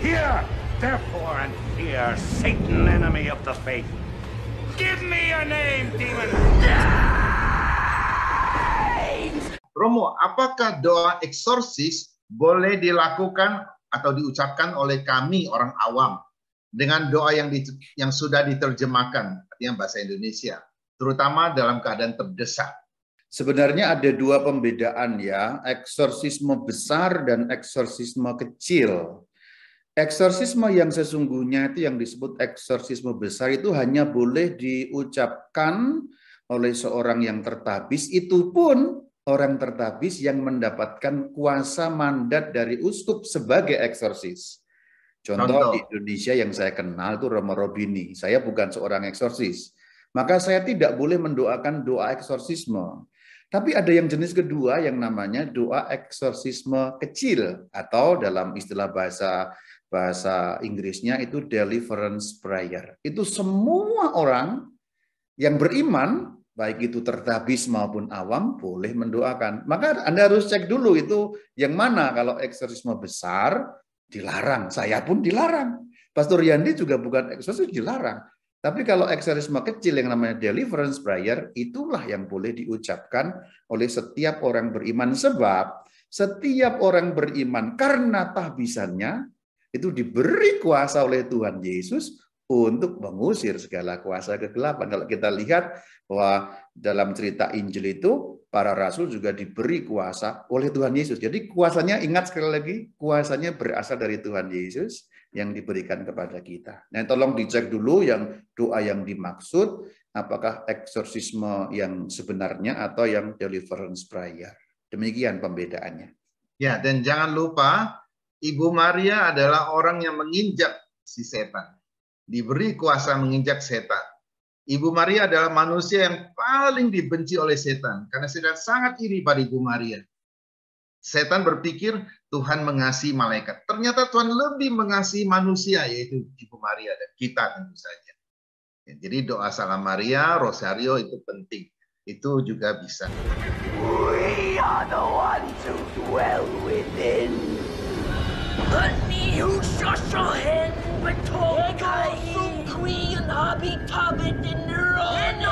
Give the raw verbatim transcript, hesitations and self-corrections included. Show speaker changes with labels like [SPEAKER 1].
[SPEAKER 1] Hear, therefore, and fear, Satan, enemy of the faith. Give me your name, demon.
[SPEAKER 2] Romo, apakah doa eksorsis boleh dilakukan atau diucapkan oleh kami orang awam dengan doa yang di, yang sudah diterjemahkan, artinya bahasa Indonesia, terutama dalam keadaan terdesak?
[SPEAKER 3] Sebenarnya ada dua pembedaan ya, eksorsisme besar dan eksorsisme kecil. Eksorsisme yang sesungguhnya itu yang disebut eksorsisme besar itu hanya boleh diucapkan oleh seorang yang tertabis, itu pun orang tertabis yang mendapatkan kuasa mandat dari uskup sebagai eksorsis. Contoh, Contoh. di Indonesia yang saya kenal itu Romo Robini, saya bukan seorang eksorsis, maka saya tidak boleh mendoakan doa eksorsisme. Tapi ada yang jenis kedua yang namanya doa eksorsisme kecil atau dalam istilah bahasa bahasa Inggrisnya itu deliverance prayer. Itu semua orang yang beriman, baik itu tertabis maupun awam, boleh mendoakan. Maka Anda harus cek dulu itu yang mana. Kalau eksorsisme besar dilarang, saya pun dilarang. Pastor Yandi juga bukan eksorsis, dilarang. Tapi kalau eksorsisme kecil yang namanya deliverance prayer, itulah yang boleh diucapkan oleh setiap orang beriman. Sebab setiap orang beriman karena tahbisannya, itu diberi kuasa oleh Tuhan Yesus untuk mengusir segala kuasa kegelapan. Kalau kita lihat bahwa dalam cerita Injil itu, para rasul juga diberi kuasa oleh Tuhan Yesus. Jadi kuasanya, ingat sekali lagi, kuasanya berasal dari Tuhan Yesus yang diberikan kepada kita. Nah, tolong dicek dulu yang doa yang dimaksud, apakah eksorsisme yang sebenarnya atau yang deliverance prayer. Demikian pembedaannya.
[SPEAKER 2] Ya, dan jangan lupa, Ibu Maria adalah orang yang menginjak si setan. Diberi kuasa menginjak setan. Ibu Maria adalah manusia yang paling dibenci oleh setan. Karena setan sangat iri pada Ibu Maria. Setan berpikir Tuhan mengasihi malaikat. Ternyata Tuhan lebih mengasihi manusia, yaitu Ibu Maria dan kita tentu saja. Ya, jadi doa Salam Maria, Rosario itu penting. Itu juga bisa.
[SPEAKER 4] We are the ones who dwell within. Honey, who shoshohen betong kai. Sungkwi and hobby tobbit in the road.